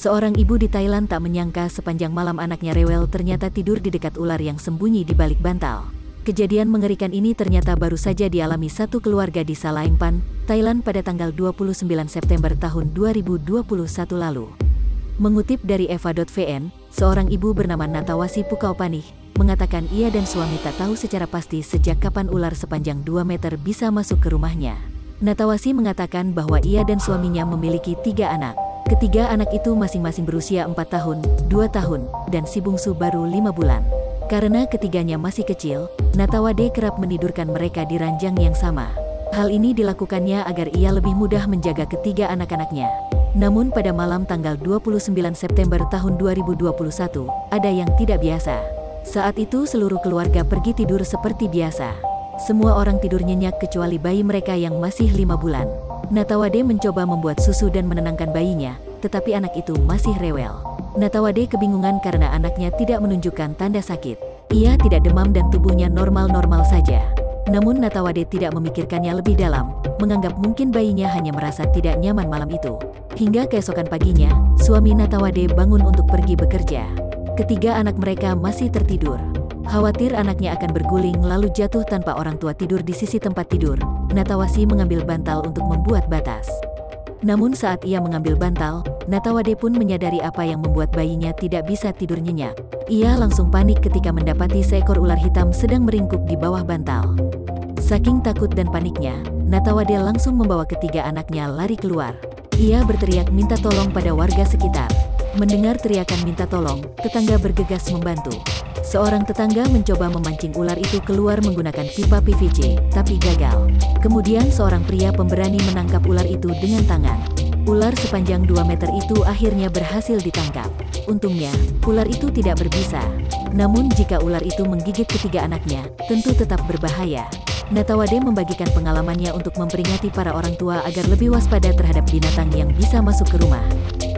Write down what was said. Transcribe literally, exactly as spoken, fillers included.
Seorang ibu di Thailand tak menyangka sepanjang malam anaknya rewel ternyata tidur di dekat ular yang sembunyi di balik bantal. Kejadian mengerikan ini ternyata baru saja dialami satu keluarga di Salaengpan, Thailand pada tanggal dua puluh sembilan September tahun dua ribu dua puluh satu lalu. Mengutip dari eva titik v n, seorang ibu bernama Natawasi Pukaupanih mengatakan ia dan suami tak tahu secara pasti sejak kapan ular sepanjang dua meter bisa masuk ke rumahnya. Natawasi mengatakan bahwa ia dan suaminya memiliki tiga anak. Ketiga anak itu masing-masing berusia empat tahun, dua tahun, dan si bungsu baru lima bulan. Karena ketiganya masih kecil, Natawade kerap menidurkan mereka di ranjang yang sama. Hal ini dilakukannya agar ia lebih mudah menjaga ketiga anak-anaknya. Namun pada malam tanggal dua puluh sembilan September tahun dua ribu dua puluh satu, ada yang tidak biasa. Saat itu seluruh keluarga pergi tidur seperti biasa. Semua orang tidur nyenyak kecuali bayi mereka yang masih lima bulan. Natawade mencoba membuat susu dan menenangkan bayinya, tetapi anak itu masih rewel. Natawade kebingungan karena anaknya tidak menunjukkan tanda sakit. Ia tidak demam dan tubuhnya normal-normal saja. Namun Natawade tidak memikirkannya lebih dalam, menganggap mungkin bayinya hanya merasa tidak nyaman malam itu. Hingga keesokan paginya, suami Natawade bangun untuk pergi bekerja. Ketiga anak mereka masih tertidur. Khawatir anaknya akan berguling lalu jatuh tanpa orang tua tidur di sisi tempat tidur, Natawasi mengambil bantal untuk membuat batas. Namun saat ia mengambil bantal, Natawade pun menyadari apa yang membuat bayinya tidak bisa tidur nyenyak. Ia langsung panik ketika mendapati seekor ular hitam sedang meringkuk di bawah bantal. Saking takut dan paniknya, Natawade langsung membawa ketiga anaknya lari keluar. Ia berteriak minta tolong pada warga sekitar. Mendengar teriakan minta tolong, tetangga bergegas membantu. Seorang tetangga mencoba memancing ular itu keluar menggunakan pipa P V C, tapi gagal. Kemudian seorang pria pemberani menangkap ular itu dengan tangan. Ular sepanjang dua meter itu akhirnya berhasil ditangkap. Untungnya, ular itu tidak berbisa. Namun jika ular itu menggigit ketiga anaknya, tentu tetap berbahaya. Natawade membagikan pengalamannya untuk memperingati para orang tua agar lebih waspada terhadap binatang yang bisa masuk ke rumah.